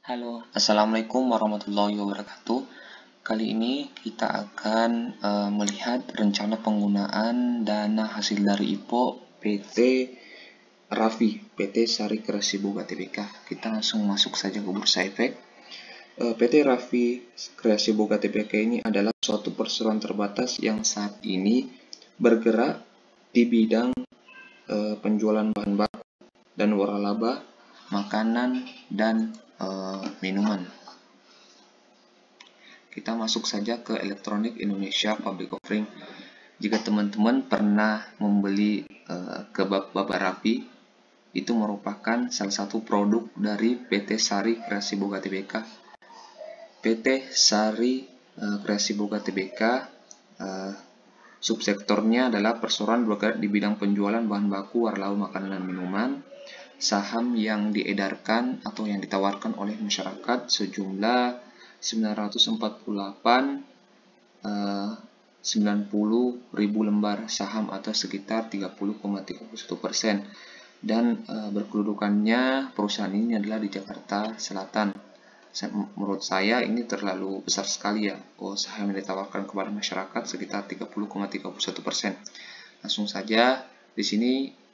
Halo, Assalamualaikum warahmatullahi wabarakatuh. Kali ini kita akan melihat rencana penggunaan dana hasil dari IPO PT Raffi, PT Sari Kreasi Boga Tbk. Kita langsung masuk saja ke Bursa Efek. PT Raffi Kreasi Boga Tbk ini adalah suatu perseroan terbatas yang saat ini bergerak di bidang penjualan bahan baku dan waralaba, makanan, dan minuman. Kita masuk saja ke Elektronik Indonesia Public Offering. Jika teman-teman pernah membeli kebab Raffi, itu merupakan salah satu produk dari PT Sari Kreasi Boga Tbk. PT Sari Kreasi Boga Tbk subsektornya adalah perseroan bergerak di bidang penjualan bahan baku, waralaba, makanan, dan minuman. Saham yang diedarkan atau yang ditawarkan oleh masyarakat sejumlah 990.000 lembar saham atau sekitar 30,31%, dan berkedudukannya perusahaan ini adalah di Jakarta Selatan. Menurut saya ini terlalu besar sekali ya, saham yang ditawarkan kepada masyarakat sekitar 30,31%. Langsung saja di sini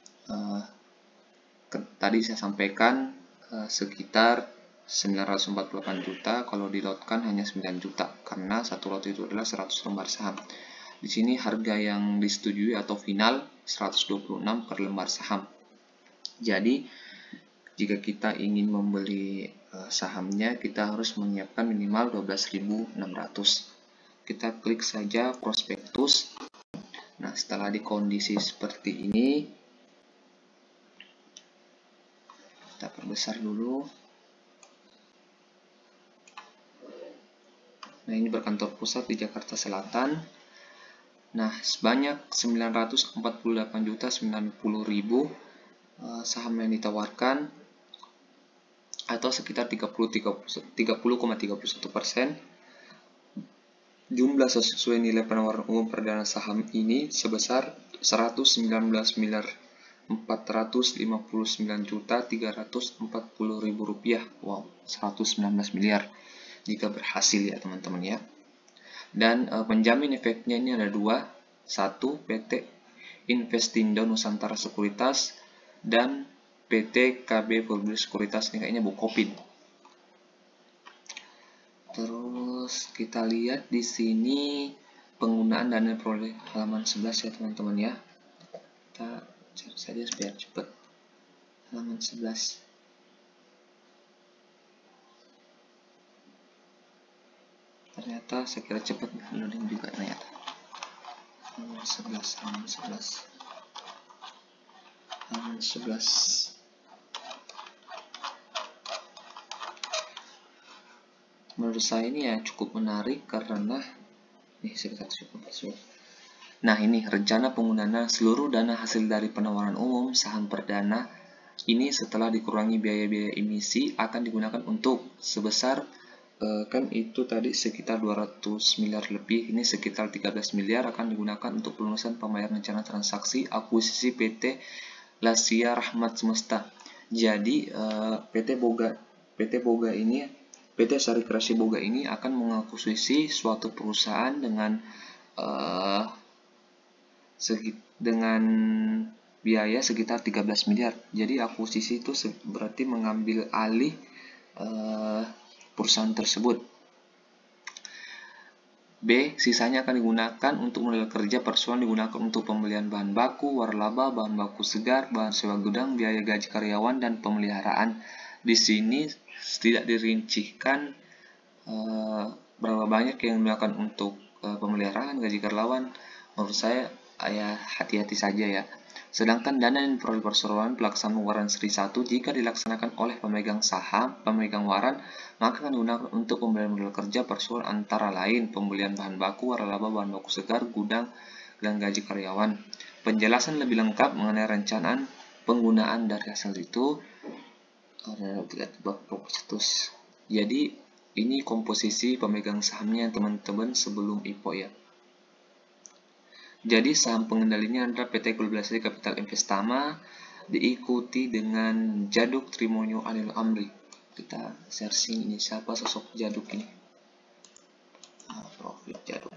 tadi saya sampaikan sekitar 948 juta, kalau dilotkan hanya 9 juta karena satu lot itu adalah 100 lembar saham. Di sini harga yang disetujui atau final 126 per lembar saham. Jadi jika kita ingin membeli sahamnya, kita harus menyiapkan minimal 12.600. Kita klik saja prospektus. Nah, setelah di kondisi seperti ini, kita perbesar dulu. Nah, ini berkantor pusat di Jakarta Selatan. Nah, sebanyak 948.090.000 saham yang ditawarkan atau sekitar 30,31%. Jumlah sesuai nilai penawaran umum perdana saham ini sebesar 119.459.340.000 rupiah. Wow, 119 miliar jika berhasil ya teman-teman ya. Dan penjamin efeknya ini ada dua. Satu, PT Investindo Nusantara Sekuritas dan PT KB Public Sekuritas, ini kayaknya Bukopin. Terus kita lihat di sini penggunaan dana peroleh halaman 11 ya teman-teman ya. Kita cari saja biar cepat. Halaman 11. Ternyata saya kira cepat loading juga ternyata. Halaman 11. Menurut saya ini ya cukup menarik karena nah, ini rencana penggunaan seluruh dana hasil dari penawaran umum saham perdana ini setelah dikurangi biaya-biaya emisi akan digunakan untuk sebesar kan itu tadi sekitar 200 miliar lebih, ini sekitar 13 miliar akan digunakan untuk pelunasan pembayaran rencana transaksi akuisisi PT Lasia Rahmat Semesta. Jadi PT Sari Kreasi Boga ini akan mengakuisisi suatu perusahaan dengan biaya sekitar 13 miliar. Jadi akuisisi itu berarti mengambil alih perusahaan tersebut. B. Sisanya akan digunakan untuk modal kerja perseroan, digunakan untuk pembelian bahan baku, waralaba, bahan baku segar, bahan sewa gudang, biaya gaji karyawan, dan pemeliharaan. Di sini tidak dirincikan berapa banyak yang digunakan untuk pemeliharaan, gaji karyawan. Menurut saya ya hati-hati saja ya. Sedangkan dana yang diperoleh perseroan pelaksanaan waran seri 1 jika dilaksanakan oleh pemegang saham, pemegang waran, maka akan digunakan untuk pembelian modal kerja perseroan antara lain pembelian bahan baku, waralaba, bahan baku segar, gudang, dan gaji karyawan. Penjelasan lebih lengkap mengenai rencanaan penggunaan dari hasil itu ada di bab prospektus. Jadi ini komposisi pemegang sahamnya teman-teman sebelum IPO ya. Jadi saham pengendalinya adalah PT Globalisasi Capital Investama, diikuti dengan Jaduk Trimonyo Anil Amri. kita searching ini siapa sosok Djaduk ini. Profil Djaduk.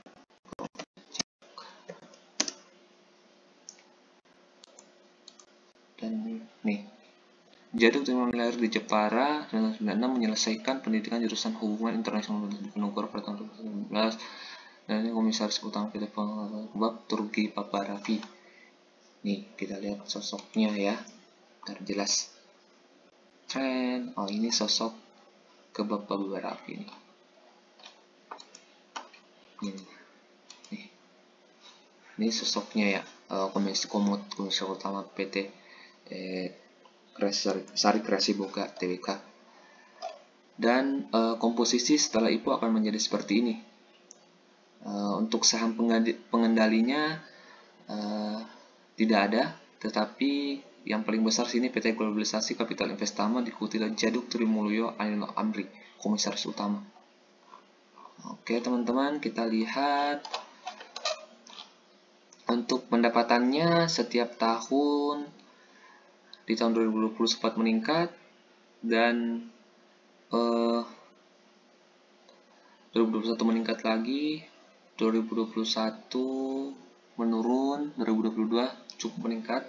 Dan nih, Djaduk lahir di Jepara 1996, menyelesaikan pendidikan jurusan Hubungan Internasional di Diponegoro pada tahun 2019, dan ini komisaris utama PT Kebab Turki Paparavi. Nih, kita lihat sosoknya ya, biar jelas. Tren, oh ini sosok Kebab Paparavi ini. Ini sosoknya ya, komisaris utama PT Sari Kreasi Boga Tbk. Dan komposisi setelah itu akan menjadi seperti ini. Untuk saham pengendalinya tidak ada, tetapi yang paling besar sini PT Globalisasi Kapital Investama diikuti oleh Djaduk Trimulyo Ainul Amri, komisaris utama. Oke teman-teman, kita lihat untuk pendapatannya setiap tahun. Di tahun 2020 sempat meningkat, dan 2021 meningkat lagi, 2021 menurun, 2022 cukup meningkat.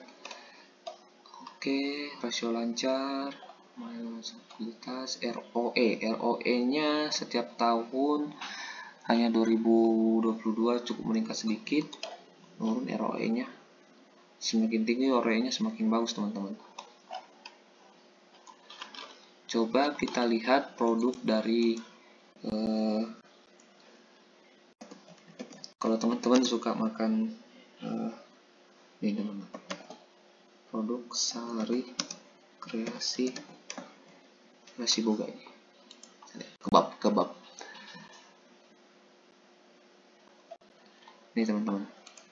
Oke, rasio lancar, stabilitas, ROE nya setiap tahun hanya 2022 cukup meningkat sedikit, menurun ROE nya. Semakin tinggi ROE nya semakin bagus teman-teman. Coba kita lihat produk dari kalau teman-teman suka makan ini teman-teman, produk Sari Kreasi Boga ini, kebab. Ini teman-teman.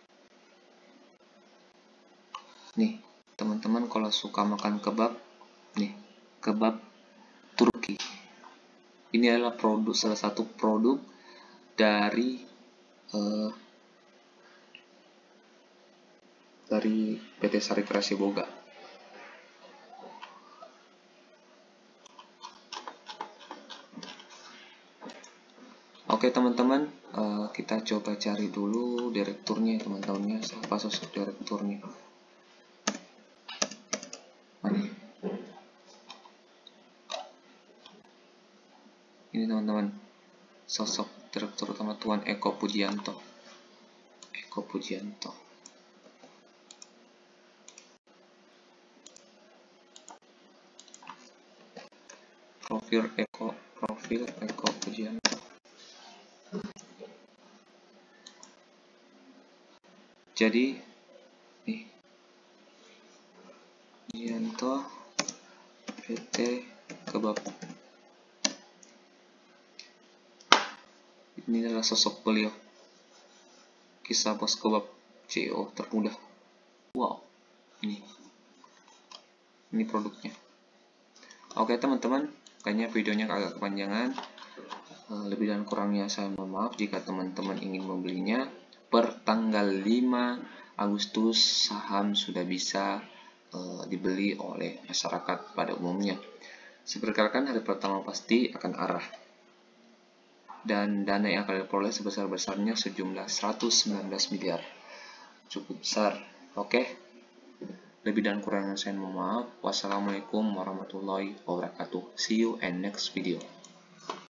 Nih, teman-teman kalau suka makan kebab, nih, kebab Turki. Ini adalah salah satu produk dari PT Sari Kreasi Boga. Oke teman-teman, kita coba cari dulu direkturnya teman-temannya, siapa sosok direkturnya. Ini teman-teman, sosok direktur utama Tuan Eko Pujianto. Profil Eko Pujianto. Jadi nih, Pujianto PT Kebab. Ini adalah sosok beliau, kisah bos kebab CEO termuda. Wow, ini produknya. Oke teman-teman, kayaknya videonya agak kepanjangan. Lebih dan kurangnya saya mohon maaf. Jika teman-teman ingin membelinya, per tanggal 5 Agustus saham sudah bisa dibeli oleh masyarakat pada umumnya. Diperkirakan hari pertama pasti akan arah, dan dana yang akan diperoleh sebesar-besarnya sejumlah 119 miliar. Cukup besar. Oke. Lebih dan kurangnya saya mohon maaf. Wassalamualaikum warahmatullahi wabarakatuh. See you in next video.